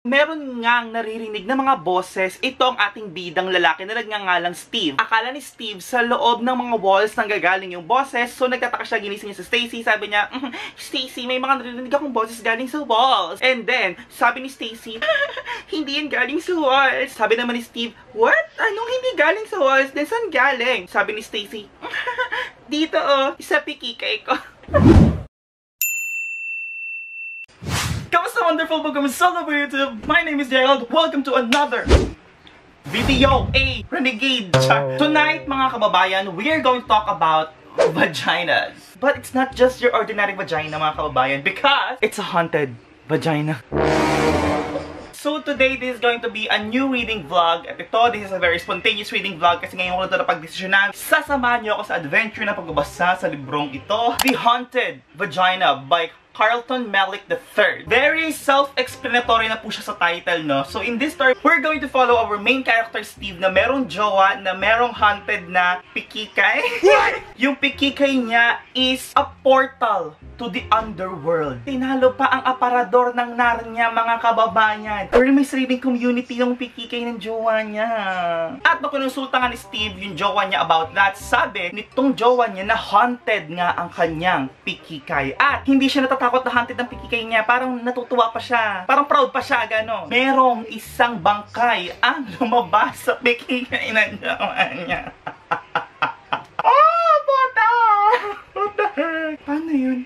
Meron ngang naririnig na mga boses, ito ang ating bidang lalaki na nagngangalang Steve. Akala ni Steve sa loob ng mga walls nang gagaling yung boses, so nagtataka siya, ginising niya sa Stacy, sabi niya, Stacy, may mga naririnig akong boses galing sa walls. And then, sabi ni Stacy, hindi yan galing sa walls. Sabi naman ni Steve, what? Anong hindi galing sa walls? Then saan galing? Sabi ni Stacy, dito sa pikikay ko. Kamusta wonderful mga kamusta po YouTube? My name is Gerald. Welcome to another video, a renegade chat. Tonight mga kababayan, we are going to talk about vaginas. But it's not just your ordinary vagina mga kababayan, because it's a haunted vagina. So today, this is going to be a new reading vlog. At ito, this is a very spontaneous reading vlog kasi ngayon ko na ito napag-desisyonan. Sasamahan niyo ako sa adventure na pagbabasa sa librong ito, The Haunted Vagina by Carlton Mellick III. Very self-explanatory na po siya sa title, no? So in this story, we're going to follow our main character, Steve, na merong jowa, na merong haunted na pikikay. Yung pikikay niya is a portal to the underworld. Tinalo pa ang aparador ng Narnia, mga kababayan. Pero may sariling community yung pikikay ng jowa niya. At nung kinonsulta nga ni Steve yung jowa niya about that, sabi nitong jowa niya na haunted nga ang kanyang pikikay. At hindi siya natatakot na haunted ng pikikay niya. Parang natutuwa pa siya. Parang proud pa siya, gano'n. Merong isang bangkay ang lumabas sa pikikay ng jowa niya. Oh, puta! What the heck? Paano yun?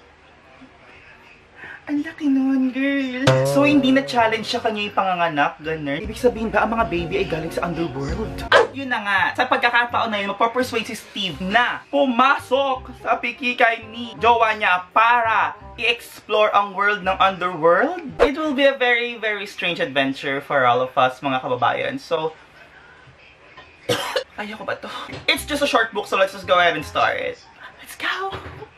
Ang laki nun, girl. So, hindi na-challenge siya kanya yung panganganak, ganun. Ibig sabihin ba, ang mga baby ay galing sa underworld? At yun na nga, sa pagkakataon na yun, mapapersuade si Steve na pumasok sa pikikay ni jowa niya para i-explore ang world ng underworld. It will be a very, very strange adventure for all of us, mga kababayan. So, ayoko ba to? It's just a short book, so let's just go ahead and start it. Let's go!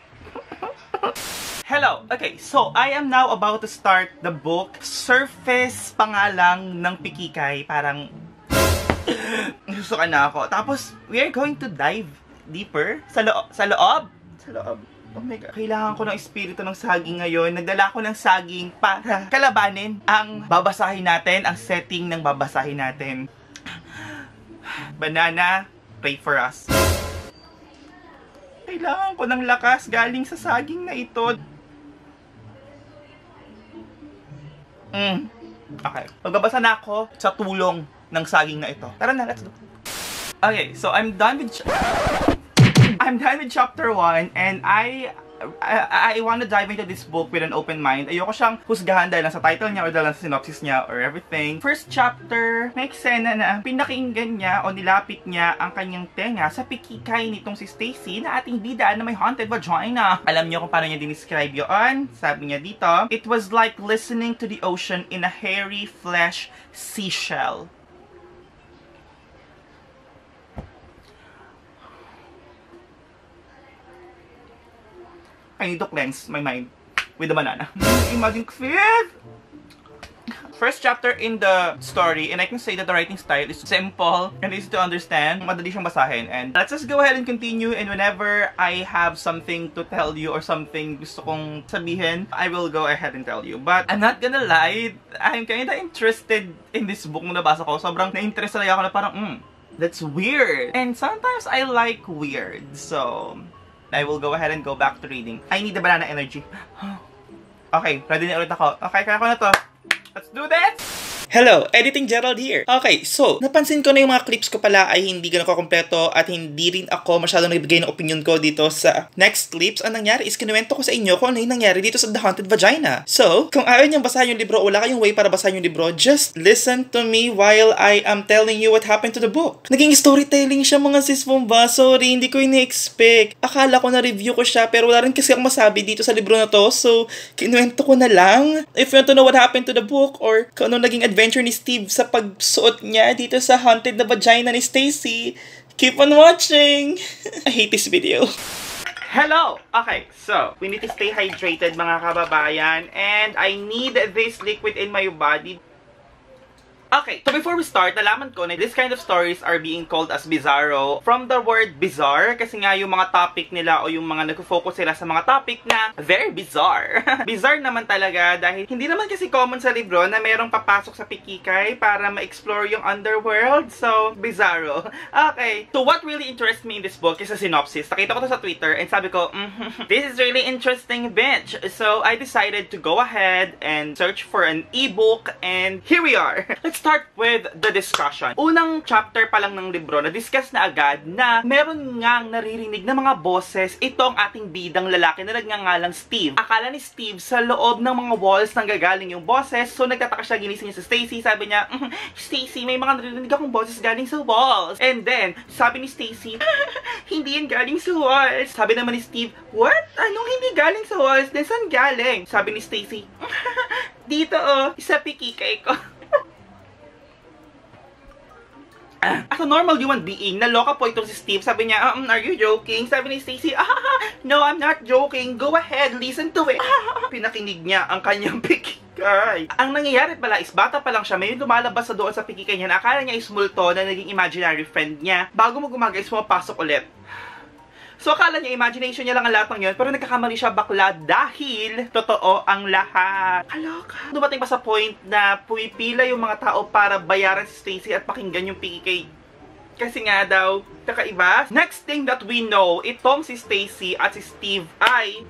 Hello! Okay, so I am now about to start the book. Surface pangalang ng pikikay. Parang gusto na ako. Tapos, we are going to dive deeper sa loob. Sa loob? Oh my God. Kailangan ko ng espiritu ng saging ngayon. Nagdala ko ng saging para kalabanin ang babasahin natin, ang setting ng babasahin natin. Banana, pray for us. Kailangan ko ng lakas galing sa saging na ito. Okay. Magbabasa na ako sa tulong ng saging na ito. Tara na, let's do. Okay, so I'm done with chapter 1 and I want to dive into this book with an open mind. Ayoko siyang husgahan dahil lang sa title niya or dahil lang sa synopsis niya or everything. First chapter, may eksena na pinakinggan niya o nilapit niya ang kanyang tenga sa pikikay nitong si Stacy na ating bida na may haunted vagina. Alam niyo kung paano niya dinescribe yun? Sabi niya dito, it was like listening to the ocean in a hairy flesh seashell. I need to cleanse my mind with the banana. Imagine fit! First chapter in the story, and I can say that the writing style is simple and easy to understand. Madali siyang basahin. And let's just go ahead and continue. And whenever I have something to tell you or something gusto kong sabihin, I will go ahead and tell you. But I'm not gonna lie, I'm kinda interested in this book nung nabasa ko. Sobrang na-interest na ako na parang, that's weird. And sometimes I like weird. So I will go ahead and go back to reading. I need the banana energy. Okay, ready na ulit ako. Okay, kaya ko na to. Let's do this! Hello, Editing Gerald here. Okay, so, napansin ko na yung mga clips ko pala ay hindi ganun kakompleto at hindi rin ako masyadong nagbigay ng opinion ko dito sa next clips. Ang nangyari is kinuwento ko sa inyo kung ano yung nangyari dito sa The Haunted Vagina. So, kung ayaw niyang basahin yung libro o wala kayong way para basahin yung libro, just listen to me while I am telling you what happened to the book. Naging storytelling siya mga sis bomba. Sorry, hindi ko ini-expect. Akala ko na review ko siya pero wala rin kasi akong masabi dito sa libro na to. So, kinuwento ko na lang. If you want to know what happened to the book or kung ano naging adventure ni Steve sa pagsuot niya dito sa haunted na vagina ni Stacy, keep on watching! I hate this video. Hello! Okay, so, we need to stay hydrated mga kababayan and I need this liquid in my body. Okay, so before we start, nalaman ko na this kind of stories are being called as bizarro from the word bizarre kasi nga yung mga topic nila o yung mga nag-focus sila sa mga topic na very bizarre. Bizarre naman talaga dahil hindi naman kasi common sa libro na merong papasok sa pikikay para ma-explore yung underworld. So, bizarro. Okay, so what really interests me in this book is a synopsis. Nakita ko to sa Twitter and sabi ko, this is really interesting, bitch. So, I decided to go ahead and search for an ebook and here we are. Let's start with the discussion. Unang chapter pa lang ng libro, na-discuss na agad na meron ngang naririnig na mga boses itong ating bidang lalaki na nagngangalang Steve. Akala ni Steve sa loob ng mga walls nang gagaling yung boses, so nagtataka siya, ginising niya sa Stacy, sabi niya, Stacy, may mga naririnig akong boses galing sa walls. And then, sabi ni Stacy, hindi yan galing sa walls. Sabi naman ni Steve, what? Anong hindi galing sa walls? Then saan galing? Sabi ni Stacy, dito sa pikikay ko. As a normal human being, naloka po itong si Steve. Sabi niya, are you joking? Sabi ni Stacy, no, I'm not joking. Go ahead, listen to it. Pinakinig niya ang kanyang pikikay. Ang nangyayari pala is, bata pa lang siya, may lumalabas sa doon sa pikikay niya na akala niya is multo na naging imaginary friend niya. Bago mo gumagay, pumapasok ulit. So, akala niya, imagination niya lang ang lahat ng yun, pero nagkakamali siya bakla dahil totoo ang lahat. Kaloka. Dumating pa sa point na pumipila yung mga tao para bayaran si Stacy at pakinggan yung PK. Kasi nga daw, kakaiba. Next thing that we know, itong si Stacy at si Steve ay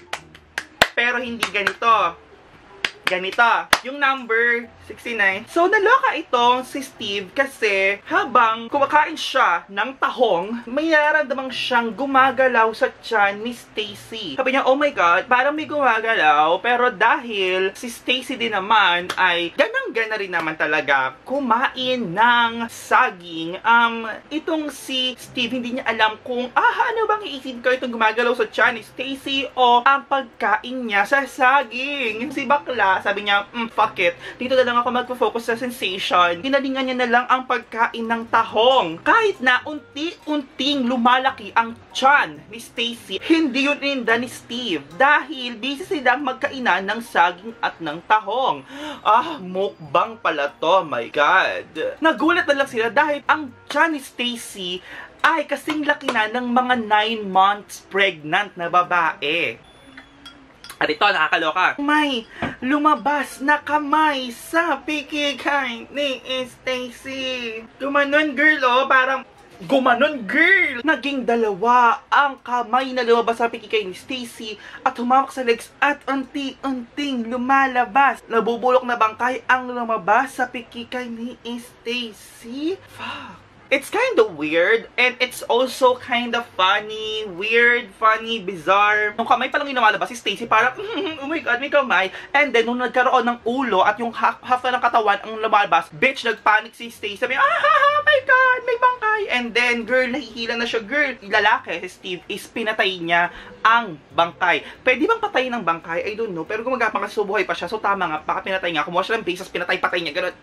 pero hindi ganito. Ganito, yung number 69. So, naloka itong si Steve kasi habang kumakain siya ng tahong, may nararamdaman siyang gumagalaw sa tiyan ni Stacy. Sabi niya, oh my God, parang may gumagalaw. Pero dahil si Stacy din naman ay ganang-gana rin naman talaga kumain ng saging. Itong si Steve, hindi niya alam kung, ano bang iisip ko itong gumagalaw sa tiyan ni Stacy o ang pagkain niya sa saging. Si bakla, sabi niya, fuck it. Dito na lang ako magpo-focus sa sensation. Ginalingan niya na lang ang pagkain ng tahong. Kahit na unti-unting lumalaki ang tiyan ni Stacy, hindi yun rinda ni Steve. Dahil busy silang magkainan ng saging at ng tahong. Mukbang pala to, my God. Nagulat na lang sila dahil ang tiyan ni Stacy ay kasing laki na ng mga 9 months pregnant na babae. At ito, nakakaloka. May lumabas na kamay sa pikikay ni Stacy. Gumanon, girl, parang gumanon, girl. Naging dalawa ang kamay na lumabas sa pikikay ni Stacy at humamak sa legs at unti-unting lumalabas. Nabubulok na bangkay ang lumabas sa pikikay ni Stacy. Fuck. It's kind of weird, and it's also kind of funny, weird, funny, bizarre. Nung kamay pa lang yung lumalabas si Stacy, parang, oh my God, may kamay. And then, nung nagkaroon ng ulo at yung half na ng katawan ang lumalabas, bitch, nagpanic si Stacy. Sabi, oh my God, may bangkay. And then, girl, nahihila na siya, girl. Lalaki, si Steve, is pinatay niya ang bangkay. Pwede bang patayin ng bangkay? I don't know. Pero gumagapang kasi subuhay pa siya. So, tama nga, baka pinatay nga. Kumuha siya ng bases, pinatay-patay niya, gano'n.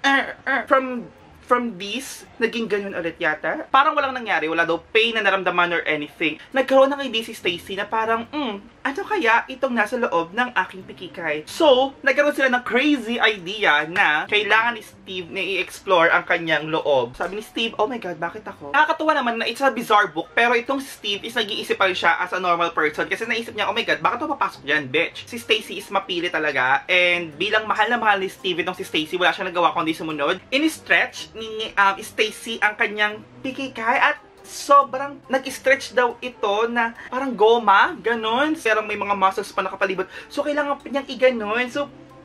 From this, naging ganyan ulit yata. Parang walang nangyari, wala daw pain na naramdaman or anything. Nagkaroon ng idea si Stacy na parang, ano kaya itong nasa loob ng aking pikikay? So, nagkaroon sila ng crazy idea na kailangan ni Steve na i-explore ang kanyang loob. Sabi ni Steve, oh my God, bakit ako? Nakakatuwa naman na it's a bizarre book, pero itong si Steve is nag-iisip pa rin siya as a normal person kasi naisip niya, oh my God, bakit ako papasok dyan, bitch? Si Stacy is mapili talaga, and bilang mahal na mahal ni Steve itong si Stacy, wala siyang nagawa kundi sumunod. In-stretch ni Stacy ang kanyang pikikay at sobrang nag-stretch daw ito na parang goma, ganon. Pero may mga muscles pa nakapalibot. So, kailangan pa niyang i-ganon. So,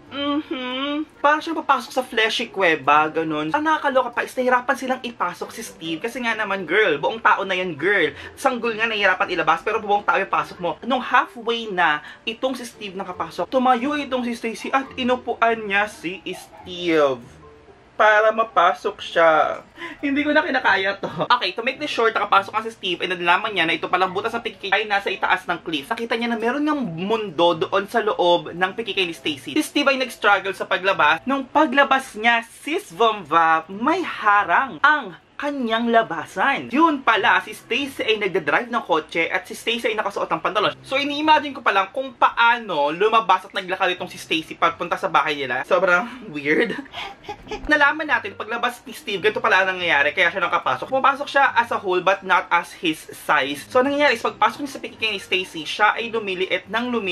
parang siyang papasok sa fleshy kuweba, ganon. Ang nakakaloka pa is nahirapan silang ipasok si Steve. Kasi nga naman, girl, buong tao na yan, girl. Sanggol nga nahirapan ilabas, pero buong tao yung pasok mo. Nung halfway na itong si Steve nakapasok, tumayo itong si Stacy at inupuan niya si Steve para mapasok siya. Hindi ko na kinakaya to. Okay, to make this short, nakapasok nga si Steve, and nalaman niya na ito palang butas ng pikikay ay nasa itaas ng cliff. Nakita niya na meron ng mundo doon sa loob ng pikikay ni Stacy. Si Steve ay nag-struggle sa paglabas. Nung paglabas niya, sis Vomva, may harang ang kanyang labasan. Yun pala, si Stacy ay nagdadrive ng kotse at si Stacy ay nakasuot ng pantalon. So, ini-imagine ko pa lang kung paano lumabas at naglakad itong si Stacy papunta sa bahay nila. Sobrang weird. Nalaman natin, paglabas ni Steve, ganito pala ang nangyayari, kaya siya nakapasok. Pumapasok siya as a whole, but not as his size. So, ang nangyayari is, pagpasok niya sa pikikay ni Stacy, siya ay lumiliit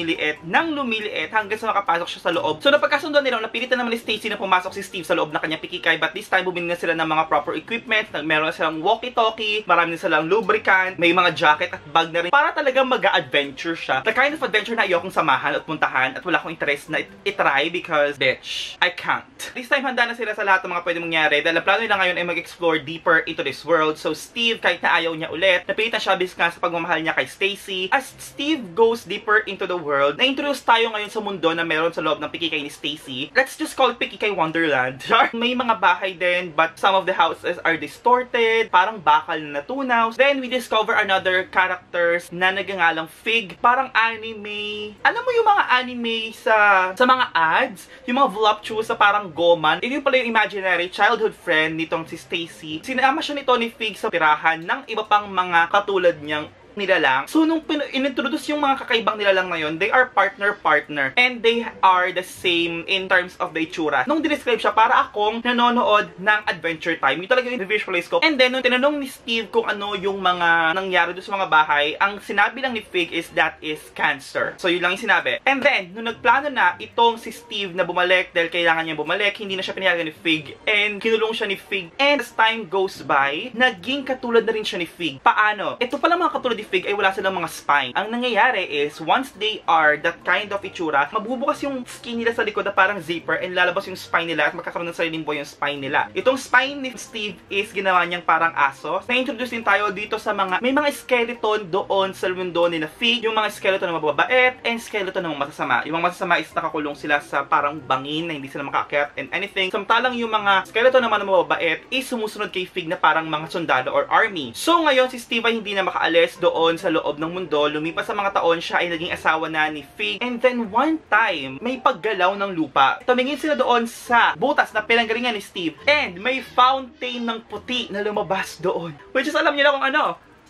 hanggang sa nakapasok siya sa loob. So, napagkasunduan nila, napilitan naman ni Stacy na pumasok si Steve sa loob na kanyang pikikay, but this time, bumili na sila ng mga proper equipment. Meron na silang walkie-talkie, marami na silang lubricant, may mga jacket at bag na rin para talagang mag-a-adventure siya. The kind of adventure na ayokong samahan at puntahan at wala akong interest na itry because, bitch, I can't. This time, handa na sila sa lahat ng mga pwede mangyari dahil ang plano nila ngayon ay mag-explore deeper into this world. So, Steve, kahit na ayaw niya ulit, napilitan siya bis nga sa pagmamahal niya kay Stacy. As Steve goes deeper into the world, na-introduce tayo ngayon sa mundo na meron sa loob ng pikikay ni Stacy. Let's just call it Pikikay Wonderland. May mga bahay din, but some of the houses are distorted, parang bakal na natunaw. Then, we discover another characters na nagangalang Fig. Parang anime. Alam mo yung mga anime sa mga ads? Yung mga voluptuous sa parang goman. Yun pala yung imaginary childhood friend nitong si Stacy. Sinama siya nito ni Fig sa tirahan ng iba pang mga katulad niyang nilalang. So, nung inintroduce yung mga kakaibang nilalang na yun, they are partner-partner. And they are the same in terms of the itsura. Nung describe siya, para akong nanonood ng Adventure Time. Yung talaga yung visualize ko. And then, nung tinanong ni Steve kung ano yung mga nangyari doon sa mga bahay, ang sinabi lang ni Fig is that is cancer. So, yun lang yung sinabi. And then, nung nagplano na itong si Steve na bumalik dahil kailangan niya bumalik, hindi na siya pinayagan ni Fig. And kinulong siya ni Fig. And as time goes by, naging katulad na rin siya ni Fig. Paano? Ito pala mga katulad Fig ay wala silang mga spine. Ang nangyayari is, once they are that kind of itsura, mabubukas yung skin nila sa likod na parang zipper and lalabas yung spine nila at magkakaroon ng sariling buhay yung spine nila. Itong spine ni Steve is ginawa niyang parang aso. Na-introduce din tayo dito sa may mga skeleton doon sa mundo ni na Fig, yung mga skeleton na mababait and skeleton na masasama. Yung mga masasama is nakakulong sila sa parang bangin na hindi sila makaakyat and anything. Samantalang yung mga skeleton naman na mababait is sumusunod kay Fig na parang mga sundalo or army. So ngayon si Steve ay hindi na makaalis doon sa loob ng mundo. Lumipas sa mga taon, siya ay naging asawa na ni Fig. And then one time, may paggalaw ng lupa. Tumingin sila doon sa butas na pinanggalingan ni Steve. And may fountain ng puti na lumabas doon. Which is alam niyo na kung ano.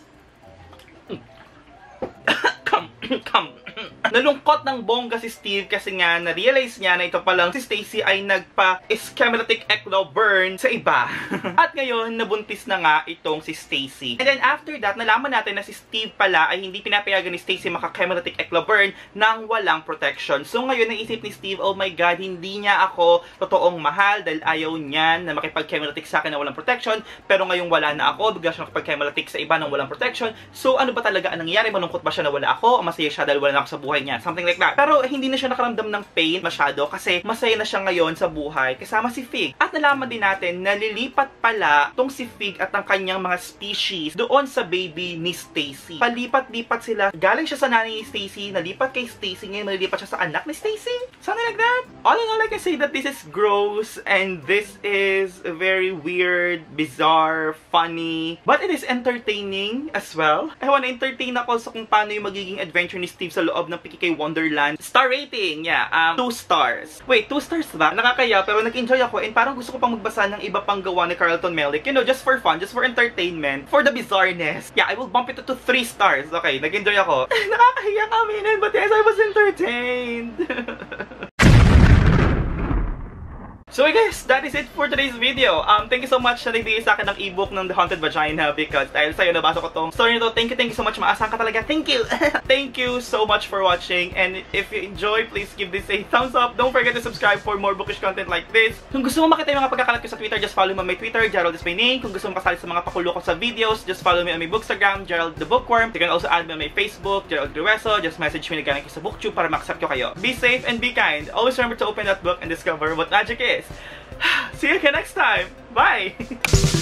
Nalungkot ng bongga si Steve kasi nga na-realize niya na ito palang si Stacy ay nagpa-schematic ecto burn sa iba. At ngayon, nabuntis na nga itong si Stacy. And then after that, nalaman natin na si Steve pala ay hindi pinapayagan ni Stacy maka-schematic ecto burn nang walang protection. So ngayon, naisip ni Steve, oh my God, hindi niya ako totoong mahal dahil ayaw niyan na makipag-schematic sa akin na walang protection. Pero ngayong wala na ako, bigla siya makipag-schematic sa iba nang walang protection. So ano ba talaga ang nangyari? Malungkot ba siya na wala ako? O masaya siya dahil wala na ako sa buhay niya? Something like that. Pero hindi na siya nakaramdam ng pain masyado kasi masaya na siya ngayon sa buhay kasama si Fig. At nalaman din natin na lilipat pala tong si Fig at ang kanyang mga species doon sa baby ni Stacy. Palipat-lipat sila. Galing siya sa nanay ni Stacy, nalipat kay Stacy, ngayon nalipat siya sa anak ni Stacy. Something like that. All in all, I can say that this is gross and this is very weird, bizarre, funny, but it is entertaining as well. I wanna entertain ako sa kung paano yung magiging adventure ni Steve sa loob ng Pikikay Wonderland. Star rating, yeah, 2 stars. Wait, 2 stars ba? Nakakaya, pero nag-enjoy ako and parang gusto ko pang magbasa ng iba pang gawa ni Carlton Mellick. You know, just for fun, just for entertainment, for the bizarreness. Yeah, I will bump it to 3 stars. Okay, nag-enjoy ako. Nakakahiya kami, but yes, I was entertained. So guys, that is it for today's video. Thank you so much na nagbigay sa akin ng ebook ng The Haunted Vagina because dahil sa'yo nabasa ko tong story nito. Thank you so much. Maasahan ka talaga. Thank you! Thank you so much for watching, and if you enjoy, please give this a thumbs up. Don't forget to subscribe for more bookish content like this. Kung gusto mo makita yung mga pagkakalat ko sa Twitter, just follow me on my Twitter, Gerald is my name. Kung gusto mo kasali sa mga pakulo ko sa videos, just follow me on my Bookstagram, Gerald the Bookworm. You can also add me on my Facebook, Gerald Grueso. Just message me na galing ko sa BookTube para ma-accept ko kayo. Be safe and be kind. Always remember to open that book and discover what magic is. See you again next time. Bye!